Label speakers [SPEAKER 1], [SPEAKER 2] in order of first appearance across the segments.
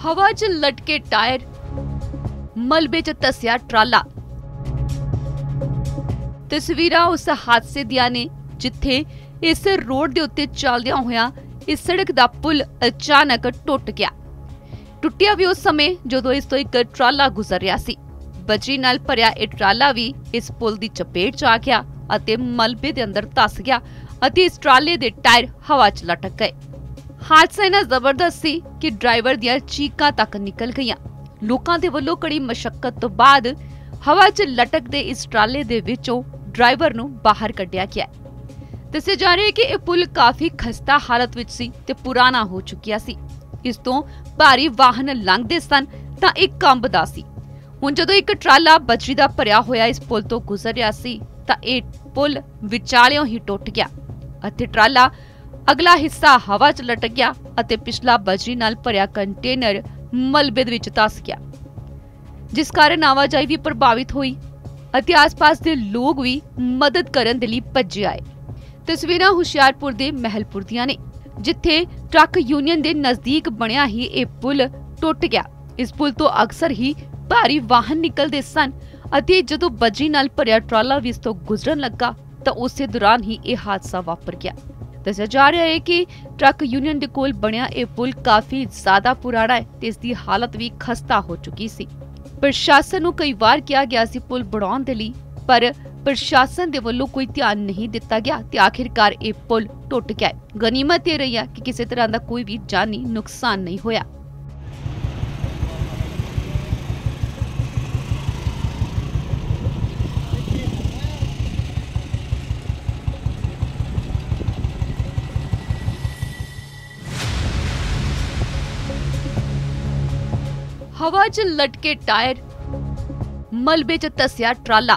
[SPEAKER 1] हवा च लटके टायर, मलबे च धस्या ट्राला। तस्वीरां उस हादसे दियां ने जिथे इस रोड दे उत्ते चलदियां होया इस सड़क दा पुल अचानक टुट गया। टुटिया भी उस समय जदों इस तो एक ट्राला गुजर रहा सी। बजरी नाल भरिया यह ट्राला भी इस पुल दी चपेट च आ गया अते मलबे दे अंदर धस गया अते इस ट्राले दे टायर हवा च लटक गए। हादसा इन्ना जबरदस्त सी कि ड्राइवर दियां चीकां तक निकल गईयां। लोकां दे वल्लों कड़ी मशक्कत तो बाद हवा च लटकदे इस ट्राले दे विचों ड्राइवर नूं बाहर कढिया गया। दस्सिया जा रहा है कि यह पुल काफी खस्ता हालत विच सी ते पुराना हो चुकिया सी। इस तों भारी वाहन लंघदे सन तां इह कंबदा सी। हुण जदों एक ट्राला बजरी दा भरिया होया इस पुल तो गुजर रहा सी तां इह पुल विचालियों ही टुट गया अते ट्राला अगला हिस्सा हवा च लटक गया अते पिछला बजरी नाल भरिया कंटेनर मलबे दे विच धस गया, जिस कारण आवाजाही भी प्रभावित हुई अते आस-पास दे लोग भी मदद करन दे लई भज्जे आए। तस्वीरां हुशियारपुर दे महलपुर दियां ने जिथे ट्रक यूनियन दे नजदीक बनिया ही यह पुल टुट गया। इस पुल तो अक्सर ही भारी वाहन निकलते सन अते जदों बजरी नाल भरिया ट्राला भी इस तो गुजरन लगा तां उसे दौरान ही यह हादसा वापर गया। दस्सिया जा रहा है कि ट्रक यूनियन दे कोल बनिया यह पुल काफी ज्यादा पुराना है ते इसदी हालत भी खस्ता हो चुकी सी। प्रशासन नूं कई बार किया गया सी पुल बनाउण दे लई, पर प्रशासन दे वल्लों कोई ध्यान नहीं दिता गया ते आखिरकार यह पुल टुट गया। गनीमत यह रही है कि किसी तरह का कोई भी जानी नुकसान नहीं होया। हवा च लटके टायर, मलबे च धस्या ट्राला।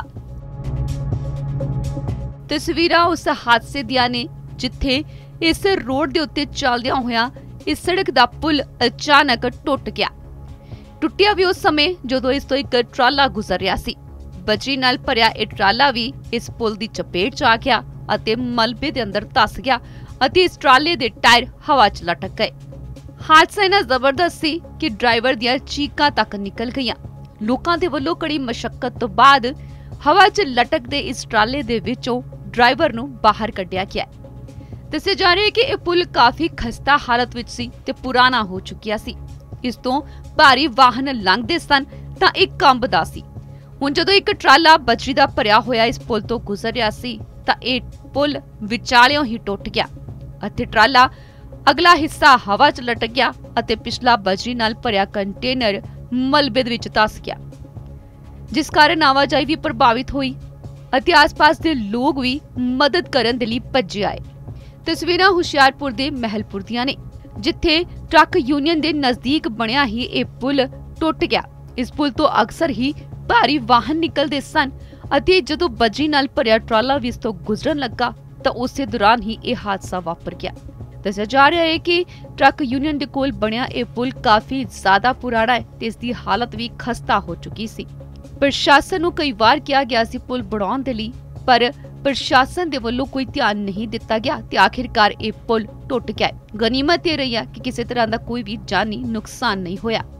[SPEAKER 1] तस्वीरां उस हादसे दियां ने जिथे इस रोड दे उत्ते चलदियां होया इस सड़क दा पुल अचानक टुट गया। टुटिया भी उस समय जदों इस तो एक ट्राला गुजर रहा सी। बजरी नाल भरिया यह ट्राला भी इस पुल दी चपेट च आ गया अते मलबे दे अंदर धस गया अते इस ट्राले दे टायर हवा च लटक गए। हादसा इन्ना जबरदस्त सी कि ड्राइवर दियां चीकां तक निकल गईयां। लोकां दे वल्लों कड़ी मशक्कत तो बाद हवा च लटकदे इस ट्राले दे विचों ड्राइवर नूं बाहर कढिया गया। दस्सिया जा रहा है कि यह पुल काफी खस्ता हालत विच सी ते पुराना हो चुकिया सी। इस तों भारी वाहन लंघदे सन तां इह कंबदा सी। हुण जदों एक ट्राला बजरी दा भरिया होया इस पुल तो गुजर रहा सी तां इह पुल विचालियों ही टुट गया अते ट्राला अगला हिस्सा हवा च लटक गया अते पिछला बजरी नाल भरिया कंटेनर मलबे दे विच धस गया, जिस कारण आवाजाही भी प्रभावित हुई अते आस-पास दे लोग भी मदद करन दे लई भज्जे आए। तस्वीरां हुशियारपुर दे महलपुर दियां ने जिथे ट्रक यूनियन दे नजदीक बनिया ही यह पुल टुट गया। इस पुल तो अक्सर ही भारी वाहन निकलते सन अते जदों बजरी नाल भरिया ट्राला भी इस तो गुजरन लगा तां उसे दौरान ही यह हादसा वापर गया। दस्सिया जा रहा है कि ट्रक यूनियन दे कोल बनिया यह पुल काफी ज्यादा पुराना है ते इसदी हालत भी खस्ता हो चुकी सी। प्रशासन नूं कई बार किया गया सी पुल बनाउण दे लई, पर प्रशासन दे वल्लों कोई ध्यान नहीं दिता गया ते आखिरकार यह पुल टुट गया। गनीमत यह रही है कि किसी तरह का कोई भी जानी नुकसान नहीं होया।